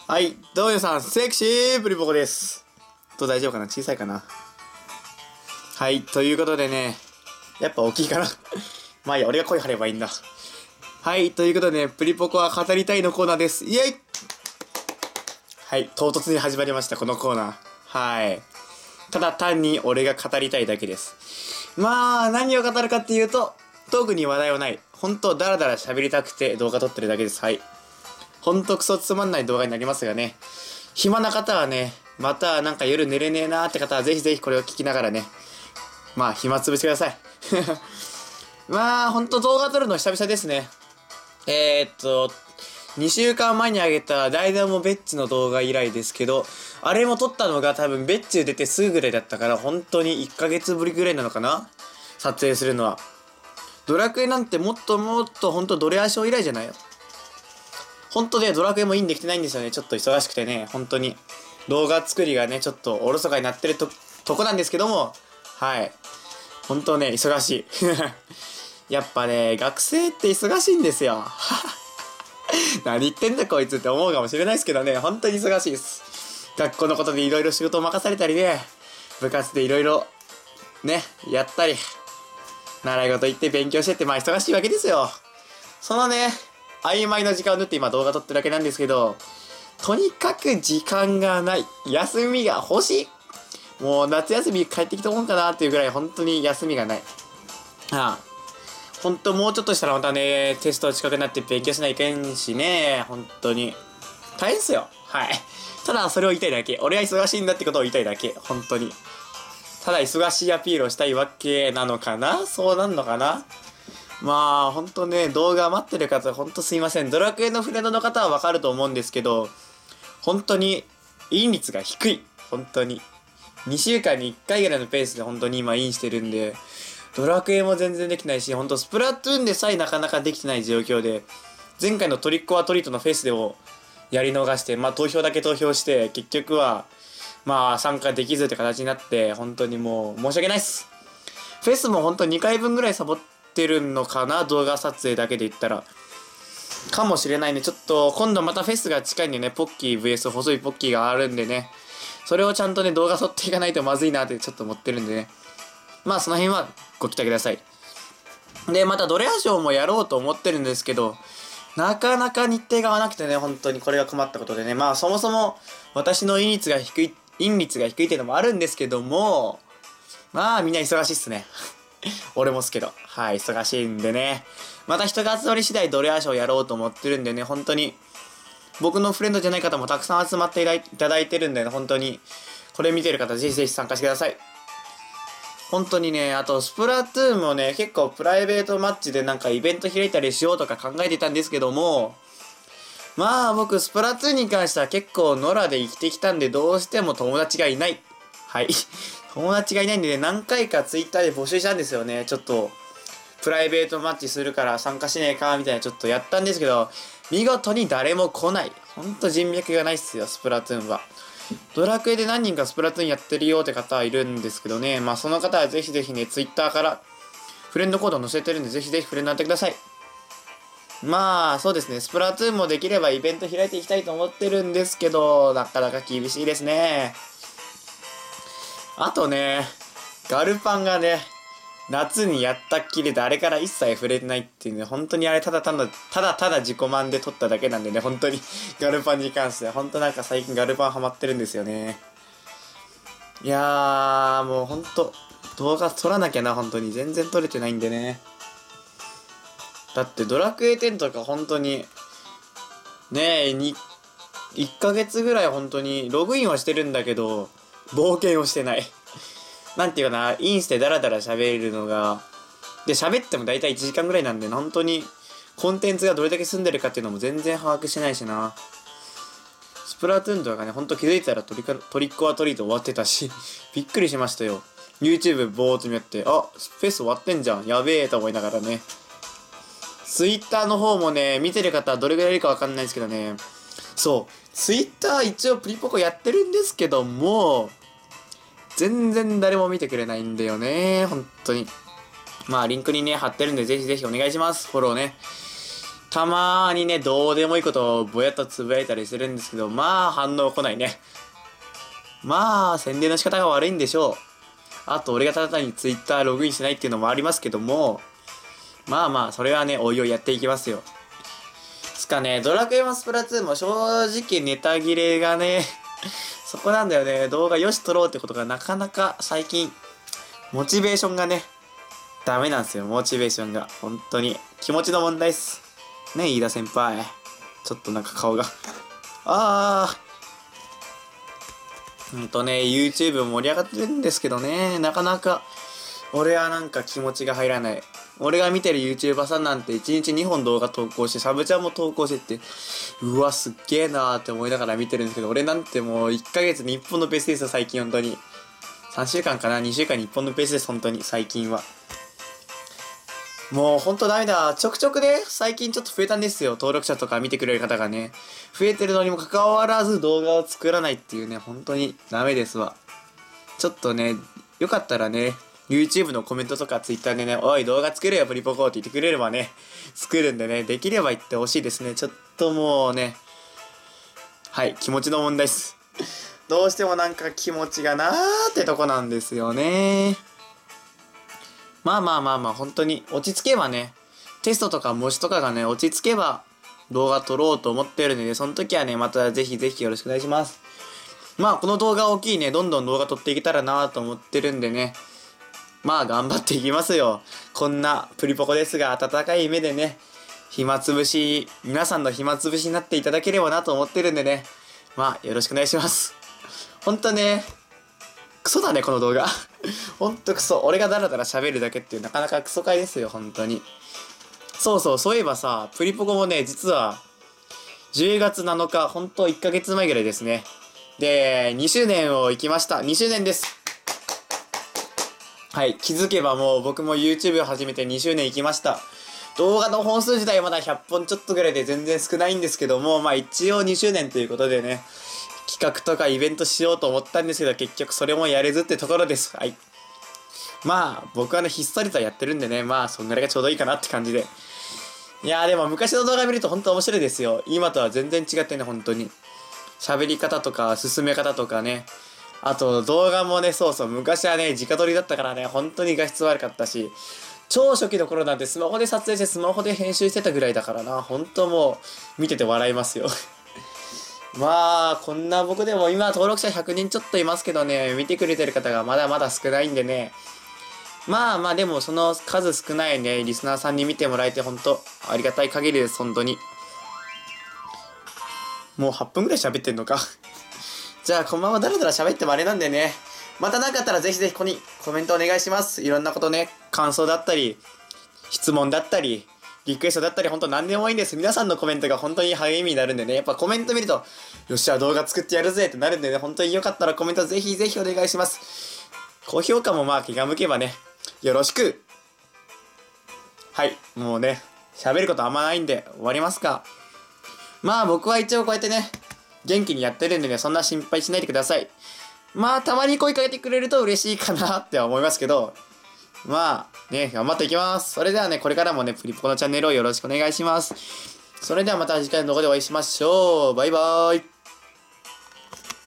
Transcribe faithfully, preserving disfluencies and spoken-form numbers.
はい、どうも皆さん、セクシープリポコです。と、大丈夫かな？小さいかな？はい、ということでね、やっぱ大きいかなまあいいや、俺が声張ればいいんだ。はい、ということでね、プリポコは語りたいのコーナーです。イエイ。はい、唐突に始まりました、このコーナー。はい。ただ単に俺が語りたいだけです。まあ、何を語るかっていうと、特に話題はない。ほんと、だらだら喋りたくて動画撮ってるだけです。はい。ほんとクソつまんない動画になりますがね。暇な方はね、またなんか夜寝れねえなーって方はぜひぜひこれを聞きながらね、まあ暇つぶしてください。まあほんと動画撮るの久々ですね。えー、っと、にしゅうかんまえに上げたダイナモベッチの動画以来ですけど、あれも撮ったのが多分ベッチ出てすぐぐらいだったから本当にいっかげつぶりぐらいなのかな、撮影するのは。ドラクエなんてもっともっとほんとドレアショー以来じゃないよ。本当ね、ドラクエもインできてないんですよね。ちょっと忙しくてね、本当に。動画作りがね、ちょっとおろそかになってると、とこなんですけども、はい。本当ね、忙しい。やっぱね、学生って忙しいんですよ。何言ってんだこいつって思うかもしれないですけどね、本当に忙しいです。学校のことでいろいろ仕事を任されたりね、部活でいろいろ、ね、やったり、習い事行って勉強してって、まあ忙しいわけですよ。そのね、曖昧な時間を縫って今動画撮ってるだけなんですけど、とにかく時間がない。休みが欲しい。もう夏休み帰ってきたもんかなっていうぐらい本当に休みがない。ああ。本当もうちょっとしたらまたね、テスト近くなって勉強しないけんしね、本当に。大変っすよ。はい。ただそれを言いたいだけ。俺は忙しいんだってことを言いたいだけ。本当に。ただ忙しいアピールをしたいわけなのかな？そうなんのかな？まあ、ほんとね、動画待ってる方、ほんとすいません。ドラクエのフレンドの方はわかると思うんですけど、本当に、イン率が低い。本当に。にしゅうかんにいっかいぐらいのペースで本当に今インしてるんで、ドラクエも全然できないし、ほんとスプラトゥーンでさえなかなかできてない状況で、前回のトリックオアトリートのフェイスでをやり逃して、まあ投票だけ投票して、結局は、まあ参加できずって形になって、本当にもう申し訳ないっす。フェスも本当にかいぶんぐらいサボって、てるのかな、動画撮影だけで言ったらかもしれないね。ちょっと今度またフェスが近いんでね、ポッキー ブイエス 細いポッキーがあるんでね、それをちゃんとね動画撮っていかないとまずいなってちょっと思ってるんでね、まあその辺はご期待ください。でまたドレアショーもやろうと思ってるんですけど、なかなか日程が合わなくてね、本当にこれが困ったことでね、まあそもそも私のイン率が低いイン率が低いっていうのもあるんですけども、まあみんな忙しいっすね。俺もっすけど、はい、忙しいんでね、また人が集まり次第ドレアショーやろうと思ってるんでね、本当に僕のフレンドじゃない方もたくさん集まっていただいてるんでね、本当にこれ見てる方ぜひぜひ参加してください。本当にね、あとスプラトゥーンもね、結構プライベートマッチでなんかイベント開いたりしようとか考えてたんですけども、まあ僕スプラトゥーンに関しては結構野良で生きてきたんで、どうしても友達がいない。はい友達がいないんでね、何回かツイッターで募集したんですよね。ちょっとプライベートマッチするから参加しねえかみたいなちょっとやったんですけど、見事に誰も来ない。ほんと人脈がないっすよ、スプラトゥーンは。ドラクエで何人かスプラトゥーンやってるよって方はいるんですけどね、まあその方はぜひぜひね、ツイッターからフレンドコード載せてるんで、ぜひぜひフレンドになってください。まあそうですね、スプラトゥーンもできればイベント開いていきたいと思ってるんですけど、なかなか厳しいですね。あとね、ガルパンがね、夏にやったっきりであれから一切触れてないっていうね、本当にあれただただ、ただただ自己満で撮っただけなんでね、本当にガルパンに関しては、本当なんか最近ガルパンハマってるんですよね。いやー、もう本当動画撮らなきゃな、本当に。全然撮れてないんでね。だってドラクエテンとか本当に、ねえ、に、いっかげつぐらい本当にログインはしてるんだけど、冒険をしてない。なんていうかな、インスでダラダラ喋るのが、で、喋ってもだいたいいちじかんぐらいなんで、本当にコンテンツがどれだけ済んでるかっていうのも全然把握してないしな。スプラトゥーンとかね、ほんと気づいたらトリカトリックオアトリート終わってたし、びっくりしましたよ。YouTube ぼーっと見やって、あ、フェス終わってんじゃん。やべえと思いながらね。Twitter の方もね、見てる方はどれぐらいいるかわかんないですけどね。そう。Twitter 一応プリポコやってるんですけども、全然誰も見てくれないんだよね、本当に。まあリンクにね貼ってるんでぜひぜひお願いします、フォローね。 たまーにね、どうでもいいことをぼやっとつぶやいたりするんですけど、まあ反応来ないね。まあ宣伝の仕方が悪いんでしょう。あと俺がただ単に Twitter ログインしないっていうのもありますけども、まあまあそれはね、おいおいやっていきますよ。つかね、ドラクエマスプラツーも正直ネタ切れがね、そこなんだよね。動画よし撮ろうってことがなかなか最近、モチベーションがね、ダメなんですよ、モチベーションが。本当に。気持ちの問題っす。ね、飯田先輩。ちょっとなんか顔が。あー。ほんとね、YouTube 盛り上がってるんですけどね、なかなか、俺はなんか気持ちが入らない。俺が見てる YouTuber さんなんていちにちにほん動画投稿して、サブチャンも投稿してって、うわ、すっげーなーって思いながら見てるんですけど、俺なんてもういっかげつにいっぽんのペースですよ、最近本当に。さんしゅうかんかな ?にしゅうかんにいっぽんのペースです、本当に、最近は。もうほんとダメだ。ちょくちょくね、最近ちょっと増えたんですよ。登録者とか見てくれる方がね。増えてるのにもかかわらず動画を作らないっていうね、本当にダメですわ。ちょっとね、よかったらね、YouTube のコメントとか Twitter でね、おい動画作れよプリポコって言ってくれればね、作るんでね、できれば言ってほしいですね。ちょっともうね、はい、気持ちの問題です。どうしてもなんか気持ちがなーってとこなんですよね。まあまあまあまあ、本当に落ち着けばね、テストとか模試とかがね、落ち着けば動画撮ろうと思ってるので、その時はね、またぜひぜひよろしくお願いします。まあこの動画大きいね、どんどん動画撮っていけたらなと思ってるんでね、まあ頑張っていきますよ。こんなプリポコですが、温かい目でね、暇つぶし、皆さんの暇つぶしになっていただければなと思ってるんでね、まあよろしくお願いします。ほんとね、クソだねこの動画。ほんとクソ。俺がダラダラ喋るだけっていうなかなかクソ回ですよ、ほんとに。そうそう、そういえばさ、プリポコもね、実は、じゅうがつなのか、ほんといっかげつまえぐらいですね。で、にしゅうねんを行きました。にしゅうねんです。はい、気づけばもう僕も YouTube を始めてにしゅうねん行きました。動画の本数自体はまだひゃっぽんちょっとぐらいで全然少ないんですけども、まあ一応にしゅうねんということでね、企画とかイベントしようと思ったんですけど、結局それもやれずってところです。はい。まあ、僕はね、ひっそりとやってるんでね、まあ、そんぐらいがちょうどいいかなって感じで。いやーでも昔の動画見ると本当面白いですよ。今とは全然違ってね、本当に。喋り方とか、進め方とかね。あと動画もね、そうそう、昔はね、直撮りだったからね、本当に画質悪かったし、超初期の頃なんてスマホで撮影してスマホで編集してたぐらいだからな、本当もう、見てて笑いますよ。まあ、こんな僕でも今登録者ひゃくにんちょっといますけどね、見てくれてる方がまだまだ少ないんでね、まあまあでもその数少ないね、リスナーさんに見てもらえて本当ありがたい限りです、本当に。もうはっぷんぐらい喋ってんのか。じゃあこのままだらだら喋ってもあれなんでね。また何かあったらぜひぜひここにコメントお願いします。いろんなことね、感想だったり、質問だったり、リクエストだったり、ほんと何でもいいんです。皆さんのコメントが本当に励みになるんでね。やっぱコメント見ると、よっしゃ動画作ってやるぜってなるんでね。本当によかったらコメントぜひぜひお願いします。高評価もまあ気が向けばね、よろしく。はい、もうね、喋ることあんまないんで終わりますか。まあ僕は一応こうやってね、元気にやってるんでね、そんな心配しないでください。まあ、たまに声かけてくれると嬉しいかなって思いますけど、まあ、ね、頑張っていきます。それではね、これからもね、プリポコのチャンネルをよろしくお願いします。それではまた次回の動画でお会いしましょう。バイバーイ。